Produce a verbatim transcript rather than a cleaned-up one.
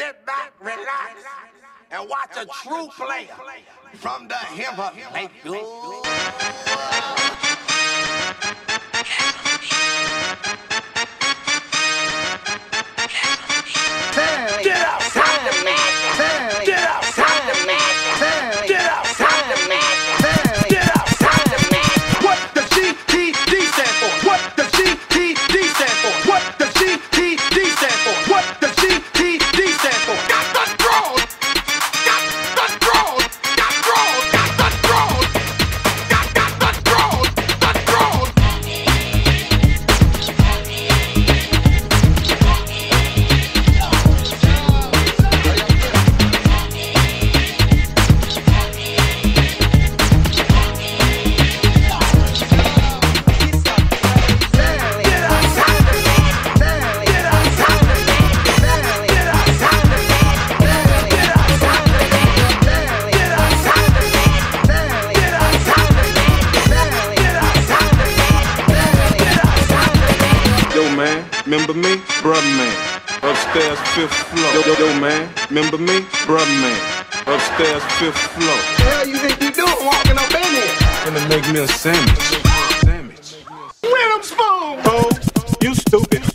Sit back, relax, and watch a true player from the hip-hop. Make you. Get out! Time to match! Get out! Time to match! Get out! Time to match! Get out! Time to match! What does G P D stand for? What does G P D stand for? What does G P D stand for? What does G P D stand for? Got the throne! Got the throne! Got throne! Got the throne! Got got the throne! The throne! Remember me? Bruh man. Upstairs, fifth floor. Yo, yo, yo, man. Remember me? Bruh man. Upstairs, fifth floor. What the hell you think you doing walking up in here? Gonna make me a sandwich. Sandwich. Where them spoons? Oh, you stupid.